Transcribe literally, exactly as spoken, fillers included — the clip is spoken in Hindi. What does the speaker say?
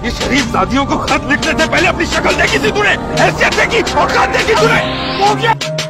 ये शरीफ शादियों को खत लिखने से पहले अपनी शक्ल देखी थी तूने, हैसियत देखी, औकात देखी तूने? वो क्या